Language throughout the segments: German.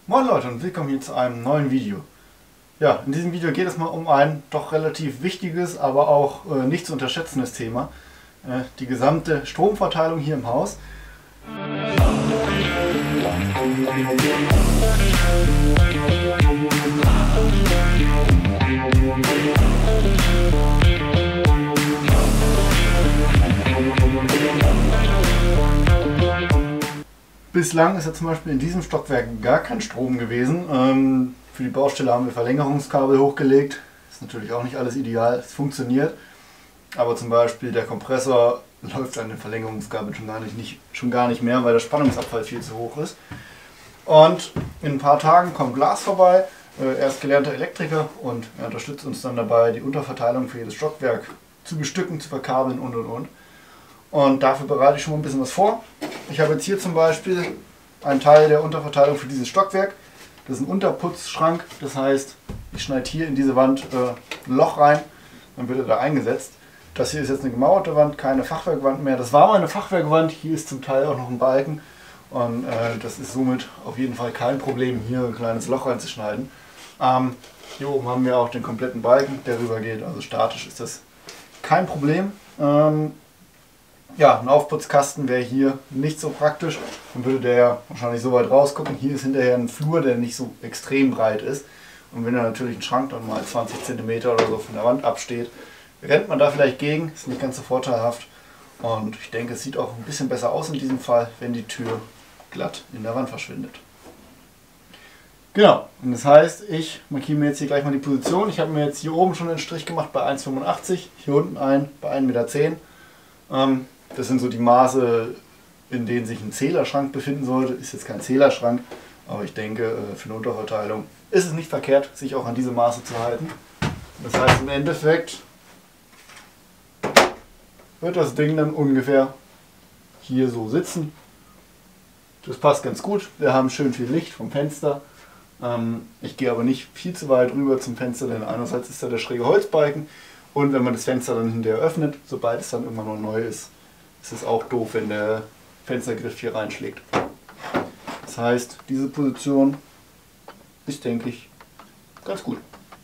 Moin Leute und willkommen hier zu einem neuen Video. Ja, in diesem Video geht es mal um ein doch relativ wichtiges, aber auch nicht zu unterschätzendes Thema. Die gesamte Stromverteilung hier im Haus. Bislang ist ja zum Beispiel in diesem Stockwerk gar kein Strom gewesen. Für die Baustelle haben wir Verlängerungskabel hochgelegt. Ist natürlich auch nicht alles ideal, es funktioniert. Aber zum Beispiel der Kompressor läuft an den Verlängerungskabeln schon gar nicht mehr, weil der Spannungsabfall viel zu hoch ist. Und in ein paar Tagen kommt Lars vorbei. Er ist gelernter Elektriker und er unterstützt uns dann dabei, die Unterverteilung für jedes Stockwerk zu bestücken, zu verkabeln und. Und dafür bereite ich schon mal ein bisschen was vor. Ich habe jetzt hier zum Beispiel einen Teil der Unterverteilung für dieses Stockwerk. Das ist ein Unterputzschrank, das heißt, ich schneide hier in diese Wand ein Loch rein, dann wird er da eingesetzt. Das hier ist jetzt eine gemauerte Wand, keine Fachwerkwand mehr. Das war mal eine Fachwerkwand, hier ist zum Teil auch noch ein Balken. Und das ist somit auf jeden Fall kein Problem, hier ein kleines Loch reinzuschneiden. Hier oben haben wir auch den kompletten Balken, der rüber geht, also statisch ist das kein Problem. Ja, ein Aufputzkasten wäre hier nicht so praktisch, dann würde der ja wahrscheinlich so weit rausgucken. Hier ist hinterher ein Flur, der nicht so extrem breit ist. Und wenn da natürlich ein Schrank dann mal 20 cm oder so von der Wand absteht, rennt man da vielleicht gegen, ist nicht ganz so vorteilhaft. Und ich denke, es sieht auch ein bisschen besser aus in diesem Fall, wenn die Tür glatt in der Wand verschwindet. Genau, und das heißt, ich markiere mir jetzt hier gleich mal die Position. Ich habe mir jetzt hier oben schon einen Strich gemacht bei 1,85 m, hier unten einen bei 1,10 m. Das sind so die Maße, in denen sich ein Zählerschrank befinden sollte. Ist jetzt kein Zählerschrank, aber ich denke, für eine Unterverteilung ist es nicht verkehrt, sich auch an diese Maße zu halten. Das heißt, im Endeffekt wird das Ding dann ungefähr hier so sitzen. Das passt ganz gut. Wir haben schön viel Licht vom Fenster. Ich gehe aber nicht viel zu weit rüber zum Fenster, denn einerseits ist da der schräge Holzbalken und wenn man das Fenster dann hinterher öffnet, sobald es dann irgendwann noch neu ist, ist es auch doof, wenn der Fenstergriff hier reinschlägt. Das heißt, diese Position ist, denke ich, ganz gut.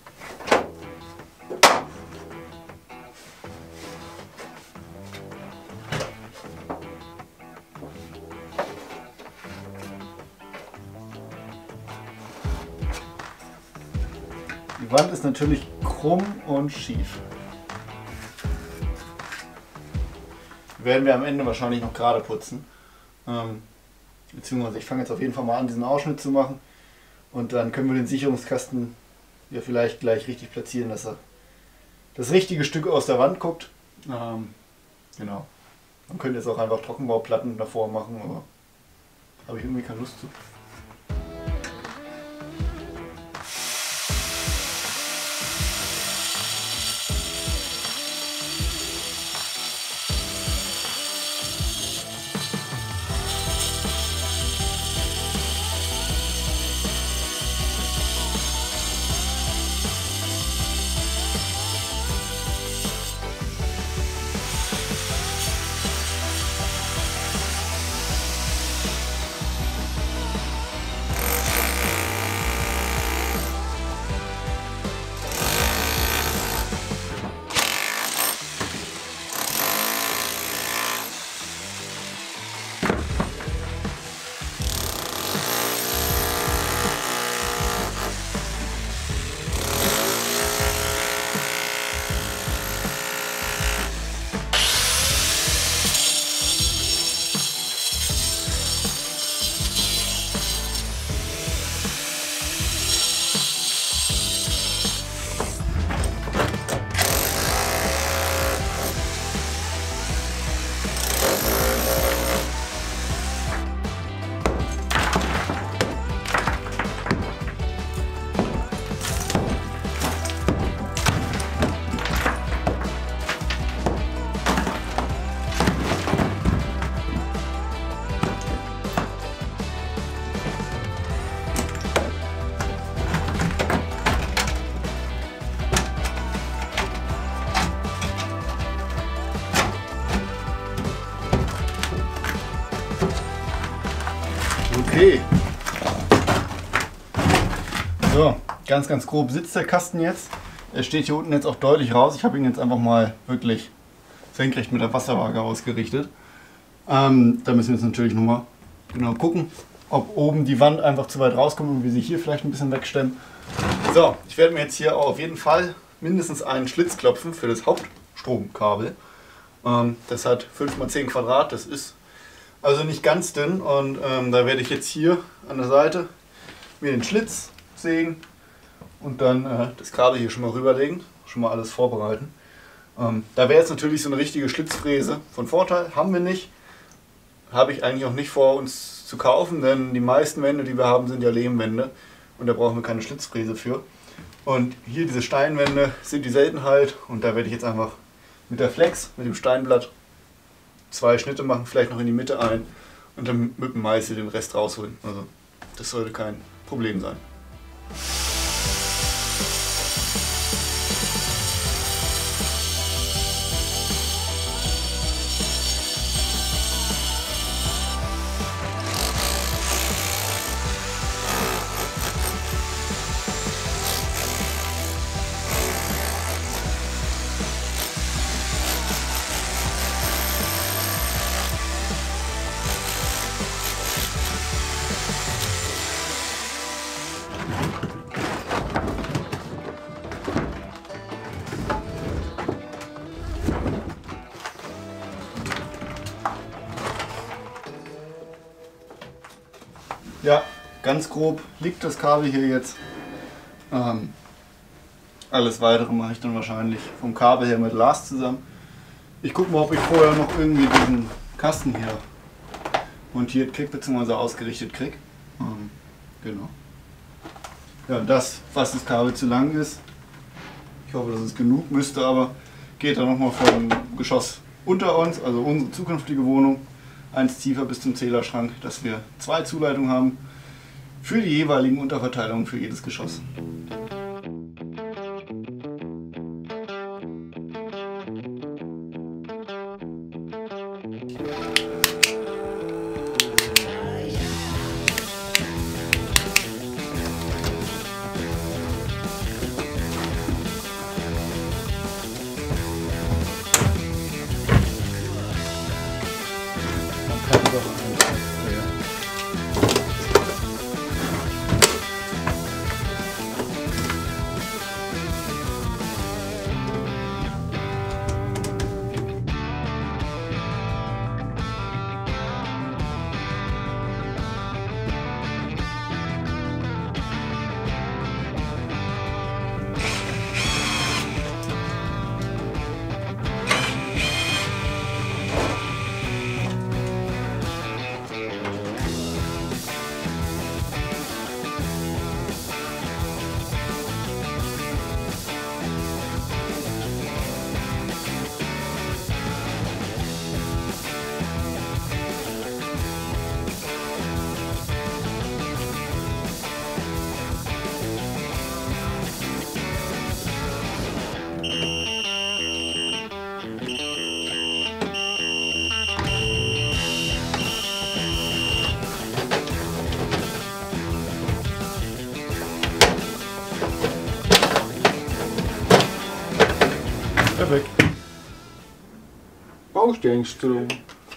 Die Wand ist natürlich krumm und schief. Werden wir am Ende wahrscheinlich noch gerade putzen. Beziehungsweise ich fange jetzt auf jeden Fall mal an, diesen Ausschnitt zu machen. Und dann können wir den Sicherungskasten ja vielleicht gleich richtig platzieren, dass er das richtige Stück aus der Wand guckt. Genau. Man könnte jetzt auch einfach Trockenbauplatten davor machen, aber habe ich irgendwie keine Lust zu. So, ganz grob sitzt der Kasten jetzt. Er steht hier unten jetzt auch deutlich raus. Ich habe ihn jetzt einfach mal wirklich senkrecht mit der Wasserwaage ausgerichtet. Da müssen wir jetzt natürlich nochmal genau gucken, ob oben die Wand einfach zu weit rauskommt und wir sie hier vielleicht ein bisschen wegstemmen. So, ich werde mir jetzt hier auch auf jeden Fall mindestens einen Schlitz klopfen für das Hauptstromkabel. Das hat 5×10 Quadrat, das ist also nicht ganz dünn und da werde ich jetzt hier an der Seite mir den Schlitz sägen und dann das Kabel hier schon mal rüberlegen, schon mal alles vorbereiten. Da wäre jetzt natürlich so eine richtige Schlitzfräse von Vorteil, haben wir nicht. Habe ich eigentlich auch nicht vor, uns zu kaufen, denn die meisten Wände, die wir haben, sind ja Lehmwände und da brauchen wir keine Schlitzfräse für. Und hier diese Steinwände sind die Seltenheit und da werde ich jetzt einfach mit der Flex, mit dem Steinblatt 2 Schnitte machen, vielleicht noch in die Mitte ein und dann mit dem Meißel den Rest rausholen. Also das sollte kein Problem sein. Ja, ganz grob liegt das Kabel hier jetzt. Alles weitere mache ich dann wahrscheinlich vom Kabel her mit Lars zusammen. Ich gucke mal, ob ich vorher noch irgendwie diesen Kasten hier montiert kriege bzw. ausgerichtet kriege. Genau. Ja, das, was das Kabel zu lang ist, ich hoffe, das ist genug, müsste aber, geht dann nochmal vom Geschoss unter uns, also unsere zukünftige Wohnung, eins tiefer bis zum Zählerschrank, dass wir 2 Zuleitungen haben für die jeweiligen Unterverteilungen für jedes Geschoss. Perfekt. Baustellenstrom.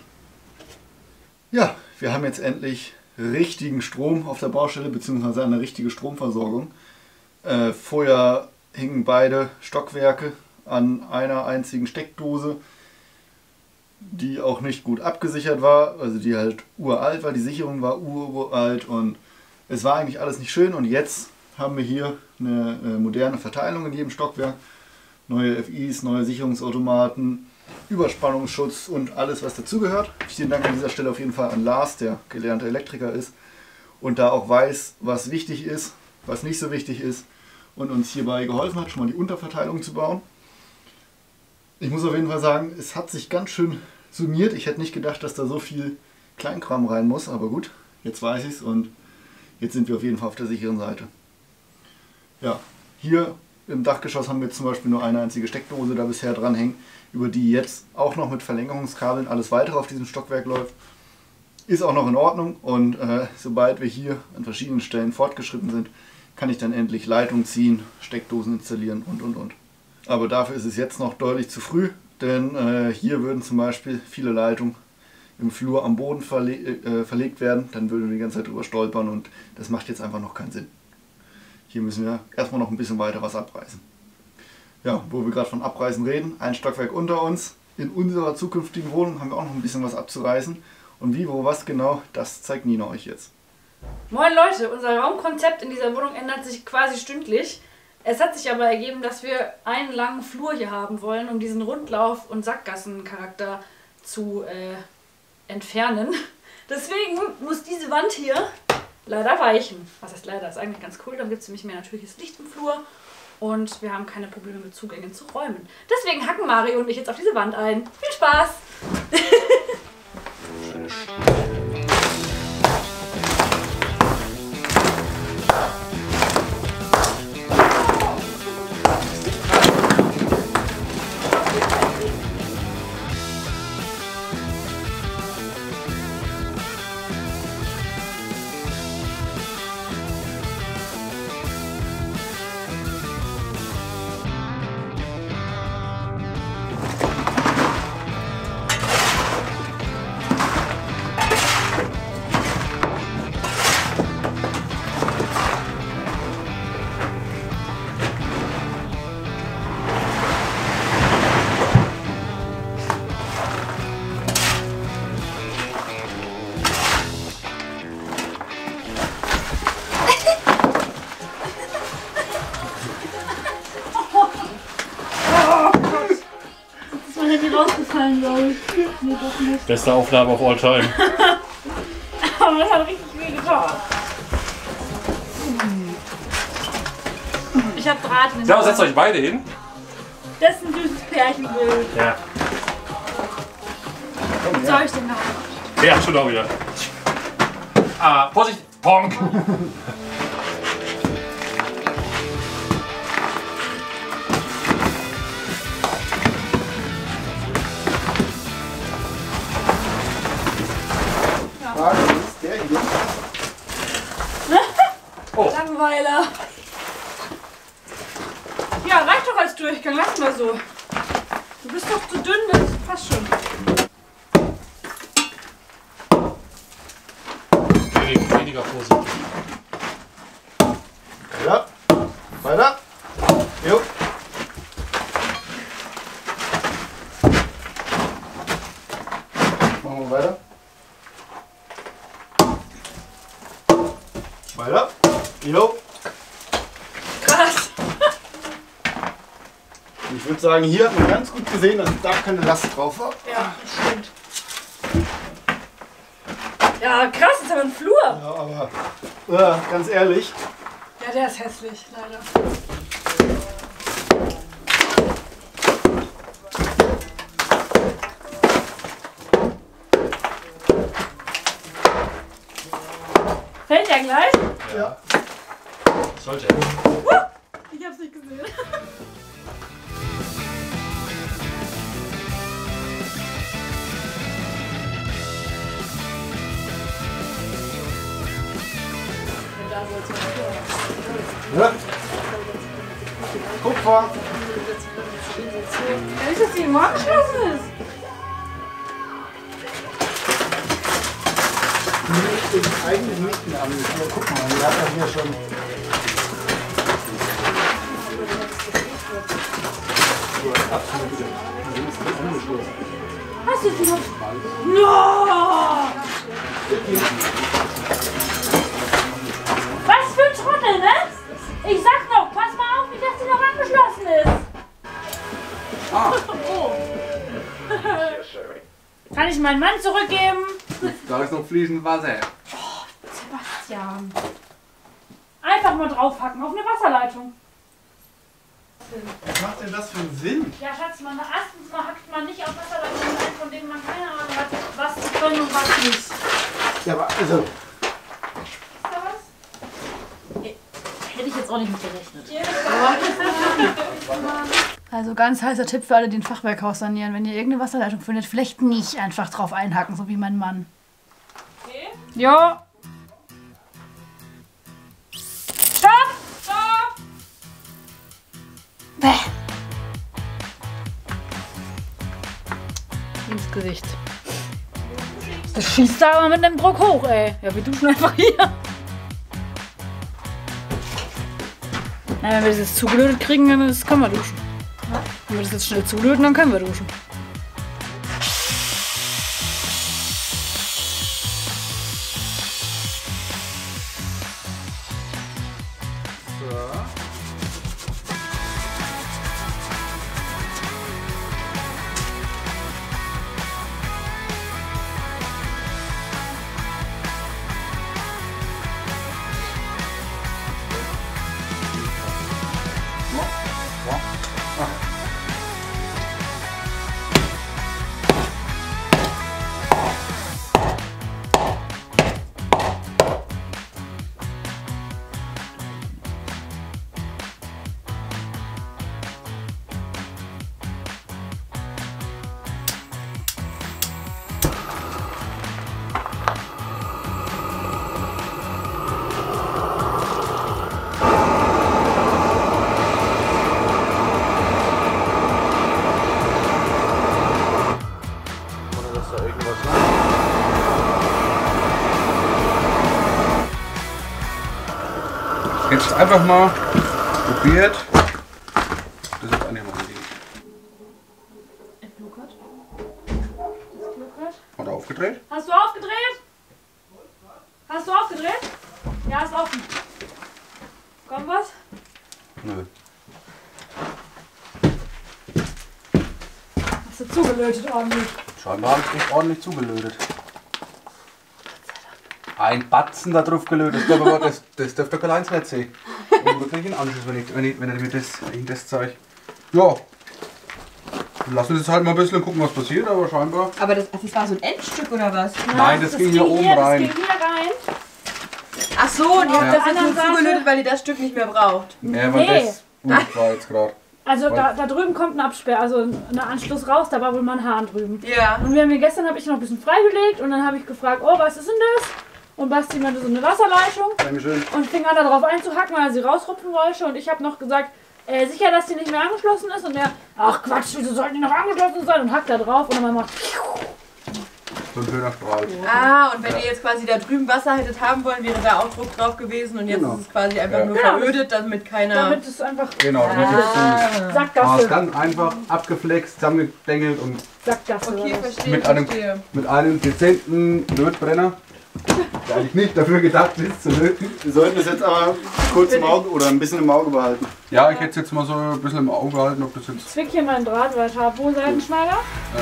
Ja, wir haben jetzt endlich richtigen Strom auf der Baustelle bzw. eine richtige Stromversorgung. Vorher hingen beide Stockwerke an einer einzigen Steckdose, die auch nicht gut abgesichert war, also die halt uralt war, die Sicherung war uralt und es war eigentlich alles nicht schön und jetzt haben wir hier eine moderne Verteilung in jedem Stockwerk. Neue FIs, neue Sicherungsautomaten, Überspannungsschutz und alles, was dazugehört. Vielen Dank an dieser Stelle auf jeden Fall an Lars, der gelernter Elektriker ist und da auch weiß, was wichtig ist, was nicht so wichtig ist und uns hierbei geholfen hat, schon mal die Unterverteilung zu bauen. Ich muss auf jeden Fall sagen, es hat sich ganz schön summiert. Ich hätte nicht gedacht, dass da so viel Kleinkram rein muss, aber gut, jetzt weiß ich es und jetzt sind wir auf jeden Fall auf der sicheren Seite. Ja, hier im Dachgeschoss haben wir jetzt zum Beispiel nur eine einzige Steckdose da bisher dranhängen, über die jetzt auch noch mit Verlängerungskabeln alles weitere auf diesem Stockwerk läuft. Ist auch noch in Ordnung und sobald wir hier an verschiedenen Stellen fortgeschritten sind, kann ich dann endlich Leitung ziehen, Steckdosen installieren und. Aber dafür ist es jetzt noch deutlich zu früh, denn hier würden zum Beispiel viele Leitungen im Flur am Boden verlegt werden, dann würden wir die ganze Zeit drüber stolpern und das macht jetzt einfach noch keinen Sinn. Hier müssen wir erstmal noch ein bisschen weiter was abreißen. Ja, wo wir gerade von Abreißen reden, ein Stockwerk unter uns, in unserer zukünftigen Wohnung haben wir auch noch ein bisschen was abzureißen. Und wie, wo, was genau, das zeigt Nina euch jetzt. Moin Leute, unser Raumkonzept in dieser Wohnung ändert sich quasi stündlich. Es hat sich aber ergeben, dass wir einen langen Flur hier haben wollen, um diesen Rundlauf- und Sackgassencharakter zu entfernen. Deswegen muss diese Wand hier leider weichen. Was heißt leider? Das ist eigentlich ganz cool, dann gibt es nämlich mehr natürliches Licht im Flur und wir haben keine Probleme mit Zugängen zu Räumen. Deswegen hacken Mario und ich jetzt auf diese Wand ein. Viel Spaß! Rausgefallen, glaube ich. Nee, doch nicht. Beste Aufnahme of all time. Aber das hat richtig weh getan. Ich hab Draht in den Ja, setzt euch beide hin. Das ist ein süßes Pärchenbild. Ja. Was soll ich denn noch? Ja, schon auch wieder. Ah, Vorsicht! Ponk! Frage ist der hier. Oh. Langweiler. Ja, reicht doch als Durchgang. Lass mal so. Du bist doch zu dünn, das passt schon. Weniger Vorsicht. Ja. Weiter. Jo. Machen wir weiter. Weiter. Jo. Krass. Ich würde sagen, hier hat man ganz gut gesehen, dass da keine Last drauf war. Ja, das stimmt. Ja, krass, jetzt haben wir einen Flur. Ja, aber ganz ehrlich, Ja, der ist hässlich, leider. Fällt der gleich? ja. Sollte. Ich hab's nicht gesehen. Ja. Kupfer. Ja, nicht, dass die im Morgen geschlossen ist. Nee, ist eigentlich nicht mehr an. Aber guck mal, die hat ja hier schon. Hast du sie noch? No! Was für ein Trottel, ne? Ich sag noch, pass mal auf, nicht, dass die noch angeschlossen ist. Ah. Oh. Kann ich meinen Mann zurückgeben? Da ist noch fließend Wasser. Sebastian. Einfach mal draufhacken auf eine Wasserleitung. Was macht denn das für einen Sinn? Ja, Schatz, erstens mal hackt man nicht auf Wasserleitungen ein, von denen man keine Ahnung hat, was sie können und was nicht. Ja, aber also. Ist da was? Hätte ich jetzt auch nicht mit gerechnet. Also ganz heißer Tipp für alle, die ein Fachwerkhaus sanieren. Wenn ihr irgendeine Wasserleitung findet, vielleicht nicht einfach drauf einhaken, so wie mein Mann. Okay. Jo. Stopp! Gesicht. Das schießt da aber mit einem Druck hoch, ey. Ja, wir duschen einfach hier. Na, wenn wir das jetzt zugelötet kriegen, dann können wir duschen. Wenn wir das jetzt schnell zulöten, dann können wir duschen. Jetzt einfach mal probiert. Das ist eigentlich mal richtig. Es gluckert. Hat er aufgedreht? Hast du aufgedreht? Hast du aufgedreht? Ja, ist offen. Kommt was? Nö. Hast du zugelötet ordentlich? Scheinbar habe ich echt ordentlich zugelötet. Ein Batzen da drauf gelötet, das dürfte doch allein nicht sehen. Und wirklich einen Anschluss, wenn er mir das zeigt. Ja. Lass uns jetzt halt mal ein bisschen gucken, was passiert, aber scheinbar. Aber das war so ein Endstück oder was? Nein, das ging hier oben rein. Das ging hier rein. Ach so, und ihr habt das jetzt nur Anderen Seite- zugelötet, weil ihr das Stück nicht mehr braucht. Ja, weil Nee. das gut war jetzt gerade. Also da drüben kommt ein Absperr, also ein Anschluss raus, da war wohl mal ein Hahn drüben. Ja. Und gestern habe ich noch ein bisschen freigelegt und dann habe ich gefragt, oh, was ist denn das? Und Basti meinte so eine Wasserleitung Dankeschön. und fing an darauf einzuhacken, weil er sie rausrupfen wollte. Und ich habe noch gesagt, sicher, dass die nicht mehr angeschlossen ist? Und er, ach Quatsch, wieso sollten die noch angeschlossen sein? Und hackt da drauf und dann macht So ein schöner Strahl. Ah, und wenn ihr jetzt quasi da drüben Wasser hättet haben wollen, wäre da auch Druck drauf gewesen und jetzt Genau. ist es quasi einfach Ja. nur Genau. verödet, damit keiner... damit es einfach Genau, damit jetzt Ah. Sackgasse. ganz einfach abgeflext, zusammengedengelt und Sackgasse. Okay, war das. verstehe, mit einem dezenten Lötbrenner, der eigentlich nicht dafür gedacht ist zu löten. Wir sollten es jetzt aber kurz im Auge oder ein bisschen im Auge behalten. Ja, ich hätte es jetzt mal so ein bisschen im Auge gehalten, ob das jetzt... Zwick hier meinen Draht, weil ich habe wohl Seitenschneider. Ja.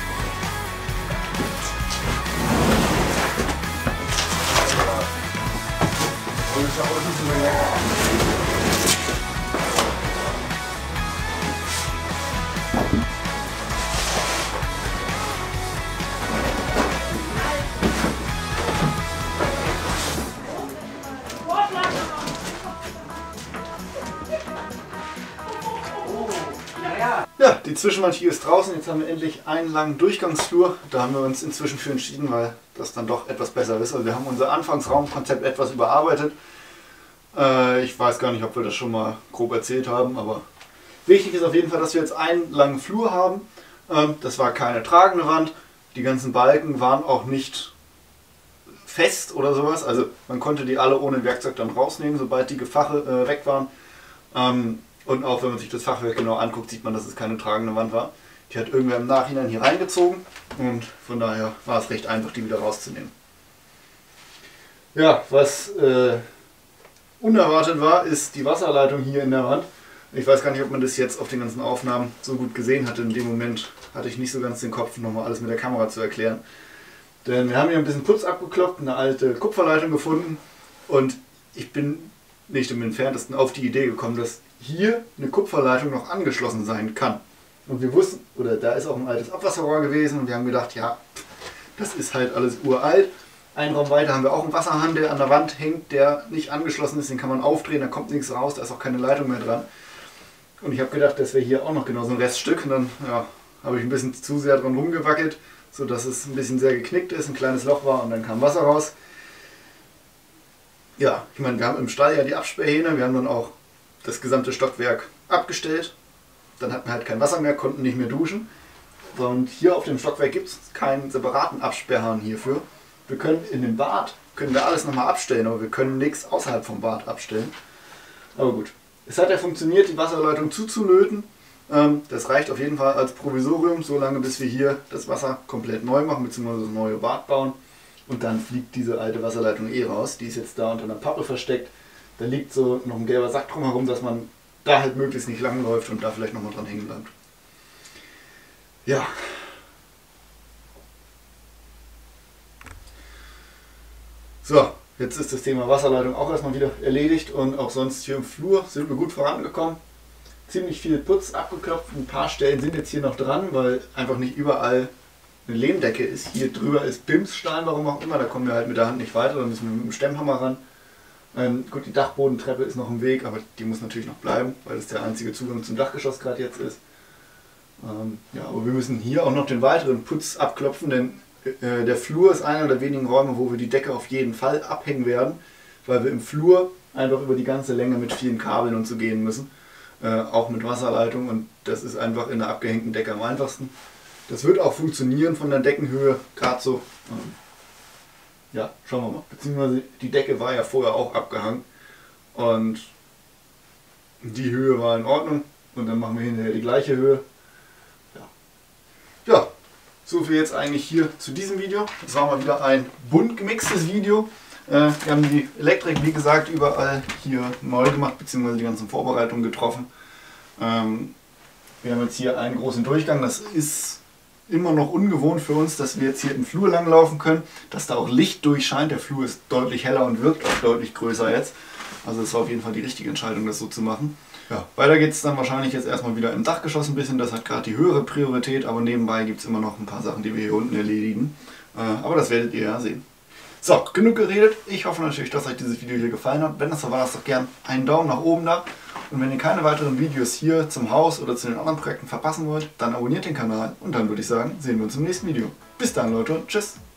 Ja, die Zwischenwand hier ist draußen. Jetzt haben wir endlich einen langen Durchgangsflur. Da haben wir uns inzwischen für entschieden, weil das dann doch etwas besser ist. Also wir haben unser Anfangsraumkonzept etwas überarbeitet. Ich weiß gar nicht, ob wir das schon mal grob erzählt haben, aber wichtig ist auf jeden Fall, dass wir jetzt einen langen Flur haben. Das war keine tragende Wand. Die ganzen Balken waren auch nicht fest oder sowas. Also man konnte die alle ohne Werkzeug dann rausnehmen, sobald die Gefache weg waren. Und auch wenn man sich das Fachwerk genau anguckt, sieht man, dass es keine tragende Wand war. Die hat irgendwer im Nachhinein hier reingezogen und von daher war es recht einfach, die wieder rauszunehmen. Ja, was unerwartet war, ist die Wasserleitung hier in der Wand. Ich weiß gar nicht, ob man das jetzt auf den ganzen Aufnahmen so gut gesehen hatte. In dem Moment hatte ich nicht so ganz den Kopf, nochmal alles mit der Kamera zu erklären. Denn wir haben hier ein bisschen Putz abgekloppt, eine alte Kupferleitung gefunden und ich bin nicht im Entferntesten auf die Idee gekommen, dass hier eine Kupferleitung noch angeschlossen sein kann. Und wir wussten, oder da ist auch ein altes Abwasserrohr gewesen und wir haben gedacht, ja, das ist halt alles uralt. Einen Raum weiter haben wir auch einen Wasserhahn, der an der Wand hängt, der nicht angeschlossen ist, den kann man aufdrehen, da kommt nichts raus, da ist auch keine Leitung mehr dran. Und ich habe gedacht, das wäre hier auch noch genau so ein Reststück und dann ja, habe ich ein bisschen zu sehr dran rumgewackelt, sodass es ein bisschen sehr geknickt ist, ein kleines Loch war und dann kam Wasser raus. Ja, ich meine, wir haben im Stall ja die Absperrhähne, wir haben dann auch das gesamte Stockwerk abgestellt. Dann hatten wir halt kein Wasser mehr, konnten nicht mehr duschen. Und hier auf dem Stockwerk gibt es keinen separaten Absperrhahn hierfür. Wir können in dem Bad, können wir alles nochmal abstellen, aber wir können nichts außerhalb vom Bad abstellen. Aber gut, es hat ja funktioniert, die Wasserleitung zuzulöten. Das reicht auf jeden Fall als Provisorium, solange bis wir hier das Wasser komplett neu machen, bzw. das neue Bad bauen. Und dann fliegt diese alte Wasserleitung eh raus. Die ist jetzt da unter einer Pappe versteckt. Da liegt so noch ein gelber Sack drumherum, dass man da halt möglichst nicht lang läuft und da vielleicht nochmal dran hängen bleibt. Ja. So, jetzt ist das Thema Wasserleitung auch erstmal wieder erledigt und auch sonst hier im Flur sind wir gut vorangekommen. Ziemlich viel Putz abgeklopft, ein paar Stellen sind jetzt hier noch dran, weil einfach nicht überall eine Lehmdecke ist. Hier drüber ist Bimsstein, warum auch immer, da kommen wir halt mit der Hand nicht weiter, da müssen wir mit dem Stemmhammer ran. Gut, die Dachbodentreppe ist noch im Weg, aber die muss natürlich noch bleiben, weil das der einzige Zugang zum Dachgeschoss gerade jetzt ist. Ja, aber wir müssen hier auch noch den weiteren Putz abklopfen, denn der Flur ist einer der wenigen Räume, wo wir die Decke auf jeden Fall abhängen werden, weil wir im Flur einfach über die ganze Länge mit vielen Kabeln und so gehen müssen, auch mit Wasserleitung, und das ist einfach in der abgehängten Decke am einfachsten. Das wird auch funktionieren von der Deckenhöhe, gerade so. Ja, schauen wir mal. Beziehungsweise die Decke war ja vorher auch abgehangen und die Höhe war in Ordnung und dann machen wir hinterher die gleiche Höhe. Ja, so viel jetzt eigentlich hier zu diesem Video. Das war mal wieder ein bunt gemixtes Video. Wir haben die Elektrik, wie gesagt, überall hier neu gemacht, beziehungsweise die ganzen Vorbereitungen getroffen. Wir haben jetzt hier einen großen Durchgang. Das ist immer noch ungewohnt für uns, dass wir jetzt hier im Flur lang laufen können, dass da auch Licht durchscheint. Der Flur ist deutlich heller und wirkt auch deutlich größer jetzt. Also es war auf jeden Fall die richtige Entscheidung, das so zu machen. Ja, weiter geht es dann wahrscheinlich jetzt erstmal wieder im Dachgeschoss ein bisschen. Das hat gerade die höhere Priorität, aber nebenbei gibt es immer noch ein paar Sachen, die wir hier unten erledigen. Aber das werdet ihr ja sehen. So, genug geredet. Ich hoffe natürlich, dass euch dieses Video hier gefallen hat. Wenn das so war, lasst doch gerne einen Daumen nach oben da. Und wenn ihr keine weiteren Videos hier zum Haus oder zu den anderen Projekten verpassen wollt, dann abonniert den Kanal. Und dann würde ich sagen, sehen wir uns im nächsten Video. Bis dann, Leute. Tschüss.